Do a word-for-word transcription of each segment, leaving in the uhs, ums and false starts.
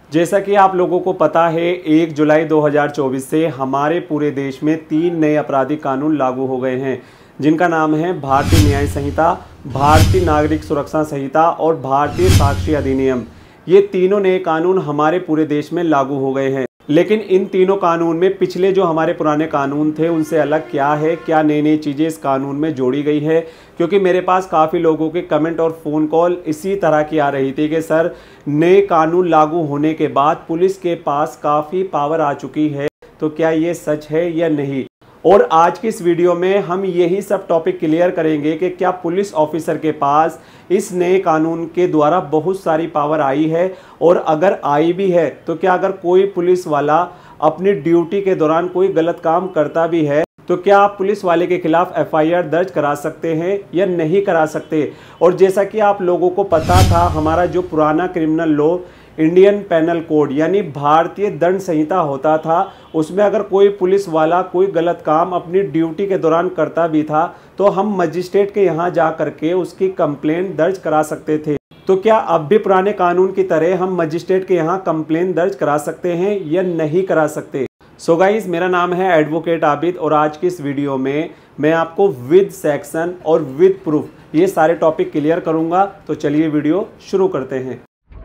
जैसा कि आप लोगों को पता है, एक जुलाई दो हज़ार चौबीस से हमारे पूरे देश में तीन नए आपराधिक कानून लागू हो गए हैं, जिनका नाम है भारतीय न्याय संहिता, भारतीय नागरिक सुरक्षा संहिता और भारतीय साक्ष्य अधिनियम। ये तीनों नए कानून हमारे पूरे देश में लागू हो गए हैं। लेकिन इन तीनों कानून में पिछले जो हमारे पुराने कानून थे उनसे अलग क्या है, क्या नई नई चीज़ें इस कानून में जोड़ी गई है, क्योंकि मेरे पास काफ़ी लोगों के कमेंट और फ़ोन कॉल इसी तरह की आ रही थी कि सर नए कानून लागू होने के बाद पुलिस के पास काफ़ी पावर आ चुकी है, तो क्या ये सच है या नहीं। और आज की इस वीडियो में हम यही सब टॉपिक क्लियर करेंगे कि क्या पुलिस ऑफिसर के पास इस नए कानून के द्वारा बहुत सारी पावर आई है, और अगर आई भी है तो क्या अगर कोई पुलिस वाला अपनी ड्यूटी के दौरान कोई गलत काम करता भी है तो क्या आप पुलिस वाले के खिलाफ एफ आई आर दर्ज करा सकते हैं या नहीं करा सकते। और जैसा कि आप लोगों को पता था, हमारा जो पुराना criminal law Indian penal code यानी भारतीय दंड संहिता होता था, उसमें अगर कोई पुलिस वाला कोई गलत काम अपनी ड्यूटी के दौरान करता भी था तो हम मजिस्ट्रेट के यहाँ जा करके उसकी कंप्लेंट दर्ज करा सकते थे। तो क्या अब भी पुराने कानून की तरह हम मजिस्ट्रेट के यहाँ कंप्लेंट दर्ज करा सकते हैं या नहीं करा सकते। सो गाइस, मेरा नाम है एडवोकेट आबिद और आज की इस वीडियो में मैं आपको विद सेक्शन और विद प्रूफ ये सारे टॉपिक क्लियर करूँगा। तो चलिए वीडियो शुरू करते हैं।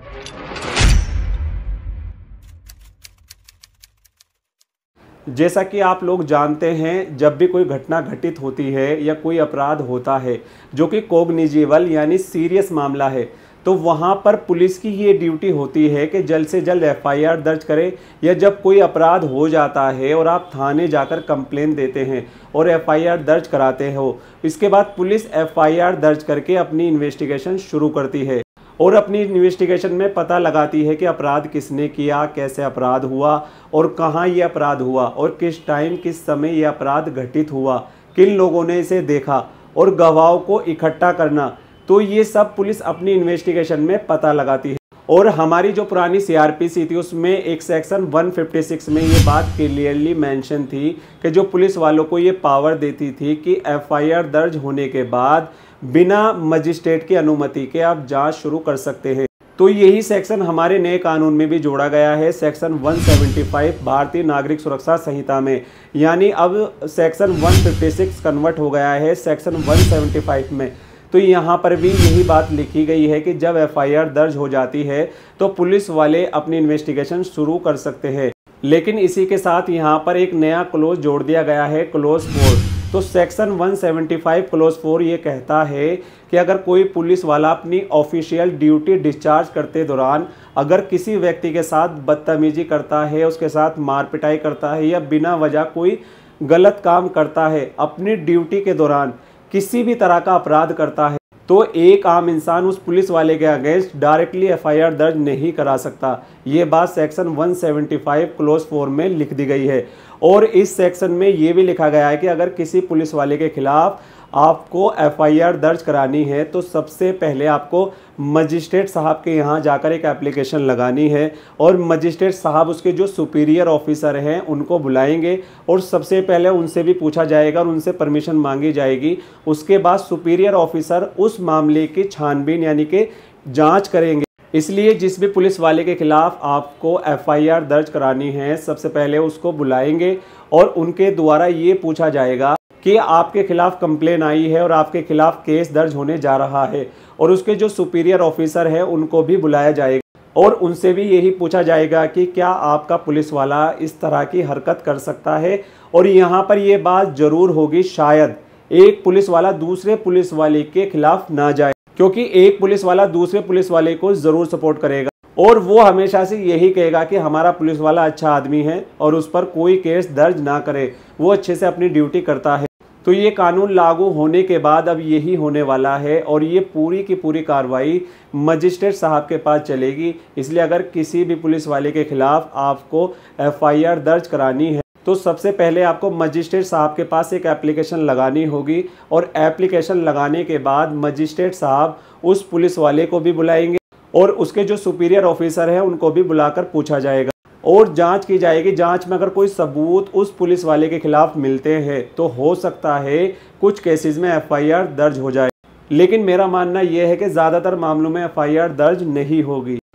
जैसा कि आप लोग जानते हैं, जब भी कोई घटना घटित होती है या कोई अपराध होता है जो कि कॉग्निजेबल यानी सीरियस मामला है, तो वहाँ पर पुलिस की ये ड्यूटी होती है कि जल्द से जल्द एफ आई आर दर्ज करे, या जब कोई अपराध हो जाता है और आप थाने जाकर कंप्लेंट देते हैं और एफ आई आर दर्ज कराते हो, इसके बाद पुलिस एफ आई आर दर्ज करके अपनी इन्वेस्टिगेशन शुरू करती है और अपनी इन्वेस्टिगेशन में पता लगाती है कि अपराध किसने किया, कैसे अपराध हुआ और कहाँ ये अपराध हुआ और किस टाइम किस समय ये अपराध घटित हुआ, किन लोगों ने इसे देखा, और गवाहों को इकट्ठा करना। तो ये सब पुलिस अपनी इन्वेस्टिगेशन में पता लगाती है। और हमारी जो पुरानी सी आर पी सी थी उसमें एक सेक्शन एक सौ छप्पन में ये बात क्लियरली मेंशन थी कि जो पुलिस वालों को ये पावर देती थी कि एफ आई आर दर्ज होने के बाद बिना मजिस्ट्रेट की अनुमति के आप जांच शुरू कर सकते हैं। तो यही सेक्शन हमारे नए कानून में भी जोड़ा गया है, सेक्शन एक सौ पचहत्तर भारतीय नागरिक सुरक्षा संहिता में। यानी अब सेक्शन एक सौ छप्पन कन्वर्ट हो गया है सेक्शन एक सौ पचहत्तर में। तो यहाँ पर भी यही बात लिखी गई है कि जब एफ आई आर दर्ज हो जाती है तो पुलिस वाले अपनी इन्वेस्टिगेशन शुरू कर सकते हैं। लेकिन इसी के साथ यहाँ पर एक नया क्लोज जोड़ दिया गया है, क्लोज फोर। तो सेक्शन एक सौ पचहत्तर क्लोज फोर ये कहता है कि अगर कोई पुलिस वाला अपनी ऑफिशियल ड्यूटी डिस्चार्ज करते दौरान अगर किसी व्यक्ति के साथ बदतमीजी करता है, उसके साथ मार पिटाई करता है या बिना वजह कोई गलत काम करता है, अपनी ड्यूटी के दौरान किसी भी तरह का अपराध करता है, तो एक आम इंसान उस पुलिस वाले के against directly F I R दर्ज नहीं करा सकता। ये बात सेक्शन एक सौ पचहत्तर क्लोज फोर में लिख दी गई है। और इस सेक्शन में ये भी लिखा गया है कि अगर किसी पुलिस वाले के खिलाफ आपको एफ आई आर दर्ज करानी है तो सबसे पहले आपको मजिस्ट्रेट साहब के यहाँ जाकर एक एप्लीकेशन लगानी है, और मजिस्ट्रेट साहब उसके जो सुपीरियर ऑफिसर हैं उनको बुलाएंगे और सबसे पहले उनसे भी पूछा जाएगा और उनसे परमिशन मांगी जाएगी। उसके बाद सुपीरियर ऑफिसर उस मामले की छानबीन यानी कि जांच करेंगे। इसलिए जिस भी पुलिस वाले के खिलाफ आपको एफ आई आर दर्ज करानी है, सबसे पहले उसको बुलाएंगे और उनके द्वारा ये पूछा जाएगा कि आपके खिलाफ कंप्लेन आई है और आपके खिलाफ केस दर्ज होने जा रहा है, और उसके जो सुपीरियर ऑफिसर है उनको भी बुलाया जाएगा और उनसे भी यही पूछा जाएगा कि क्या आपका पुलिस वाला इस तरह की हरकत कर सकता है। और यहाँ पर ये बात जरूर होगी, शायद एक पुलिस वाला दूसरे पुलिस वाले के खिलाफ ना जाए, क्योंकि एक पुलिस वाला दूसरे पुलिस वाले को जरूर सपोर्ट करेगा और वो हमेशा से यही कहेगा कि हमारा पुलिस वाला अच्छा आदमी है और उस पर कोई केस दर्ज ना करे, वो अच्छे से अपनी ड्यूटी करता है। तो ये कानून लागू होने के बाद अब यही होने वाला है और ये पूरी की पूरी कार्रवाई मजिस्ट्रेट साहब के पास चलेगी। इसलिए अगर किसी भी पुलिस वाले के खिलाफ आपको एफ आई आर दर्ज करानी है तो सबसे पहले आपको मजिस्ट्रेट साहब के पास एक एप्लीकेशन लगानी होगी, और एप्लीकेशन लगाने के बाद मजिस्ट्रेट साहब उस पुलिस वाले को भी बुलाएंगे और उसके जो सुपीरियर ऑफिसर हैं उनको भी बुलाकर पूछा जाएगा और जांच की जाएगी। जांच में अगर कोई सबूत उस पुलिस वाले के खिलाफ मिलते हैं तो हो सकता है कुछ केसेस में एफ आई आर दर्ज हो जाए, लेकिन मेरा मानना यह है कि ज़्यादातर मामलों में एफ आई आर दर्ज नहीं होगी।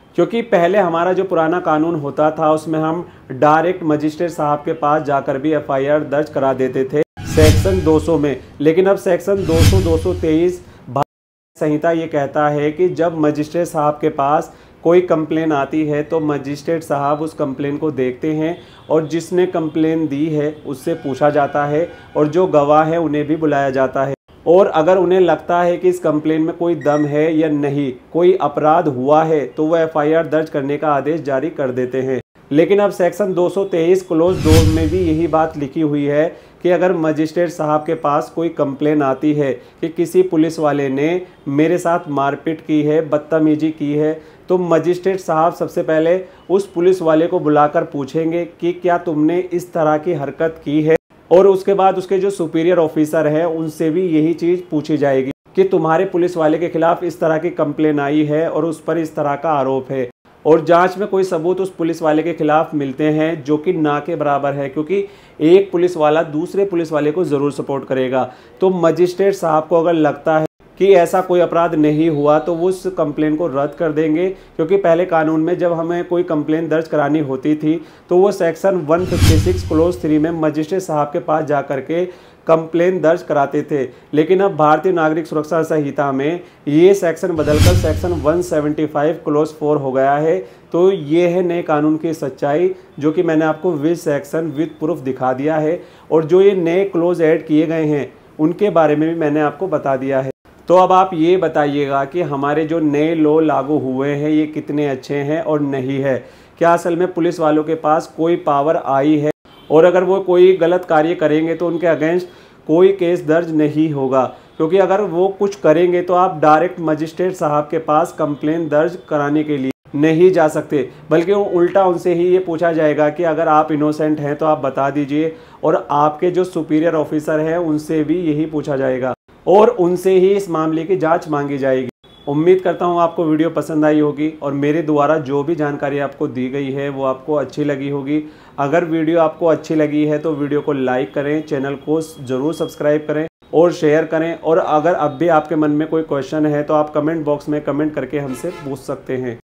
क्योंकि पहले हमारा जो पुराना कानून होता था उसमें हम डायरेक्ट मजिस्ट्रेट साहब के पास जाकर भी एफ आई आर दर्ज करा देते थे सेक्शन दो सौ में। लेकिन अब सेक्शन दो सौ दो सौ तेईस भारतीय संहिता ये कहता है कि जब मजिस्ट्रेट साहब के पास कोई कंप्लेन आती है तो मजिस्ट्रेट साहब उस कंप्लेन को देखते हैं और जिसने कंप्लेन दी है उससे पूछा जाता है और जो गवाह है उन्हें भी बुलाया जाता है। और अगर उन्हें लगता है कि इस कंप्लेन में कोई दम है या नहीं, कोई अपराध हुआ है, तो वह एफ आई आर दर्ज करने का आदेश जारी कर देते हैं। लेकिन अब सेक्शन दो सौ तेईस क्लोज दो में भी यही बात लिखी हुई है कि अगर मजिस्ट्रेट साहब के पास कोई कंप्लेन आती है कि किसी पुलिस वाले ने मेरे साथ मारपीट की है, बदतमीजी की है, तो मजिस्ट्रेट साहब सबसे पहले उस पुलिस वाले को बुलाकर पूछेंगे कि क्या तुमने इस तरह की हरकत की है, और उसके बाद उसके जो सुपीरियर ऑफिसर हैं उनसे भी यही चीज़ पूछी जाएगी कि तुम्हारे पुलिस वाले के खिलाफ इस तरह की कंप्लेन आई है और उस पर इस तरह का आरोप है। और जांच में कोई सबूत उस पुलिस वाले के खिलाफ मिलते हैं जो कि ना के बराबर है, क्योंकि एक पुलिस वाला दूसरे पुलिस वाले को ज़रूर सपोर्ट करेगा। तो मजिस्ट्रेट साहब को अगर लगता है कि ऐसा कोई अपराध नहीं हुआ तो वो उस कंप्लेन को रद्द कर देंगे, क्योंकि पहले कानून में जब हमें कोई कंप्लेन दर्ज करानी होती थी तो वो सेक्शन एक सौ छप्पन क्लोज थ्री में मजिस्ट्रेट साहब के पास जा कर के कंप्लेन दर्ज कराते थे। लेकिन अब भारतीय नागरिक सुरक्षा संहिता में ये सेक्शन बदलकर सेक्शन एक सौ पचहत्तर क्लोज फोर हो गया है। तो ये है नए कानून की सच्चाई, जो कि मैंने आपको विद सेक्शन विद प्रूफ दिखा दिया है। और जो ये नए क्लोज ऐड किए गए हैं उनके बारे में भी मैंने आपको बता दिया है। तो अब आप ये बताइएगा कि हमारे जो नए लॉ लागू हुए हैं ये कितने अच्छे हैं और नहीं है। क्या असल में पुलिस वालों के पास कोई पावर आई है, और अगर वो कोई गलत कार्य करेंगे तो उनके अगेंस्ट कोई केस दर्ज नहीं होगा, क्योंकि अगर वो कुछ करेंगे तो आप डायरेक्ट मजिस्ट्रेट साहब के पास कंप्लेन दर्ज कराने के लिए नहीं जा सकते, बल्कि उल्टा उनसे ही ये पूछा जाएगा कि अगर आप इनोसेंट हैं तो आप बता दीजिए। और आपके जो सुपीरियर ऑफिसर हैं उनसे भी यही पूछा जाएगा और उनसे ही इस मामले की जांच मांगी जाएगी। उम्मीद करता हूँ आपको वीडियो पसंद आई होगी और मेरे द्वारा जो भी जानकारी आपको दी गई है वो आपको अच्छी लगी होगी। अगर वीडियो आपको अच्छी लगी है तो वीडियो को लाइक करें, चैनल को ज़रूर सब्सक्राइब करें और शेयर करें। और अगर अब भी आपके मन में कोई क्वेश्चन है तो आप कमेंट बॉक्स में कमेंट करके हमसे पूछ सकते हैं।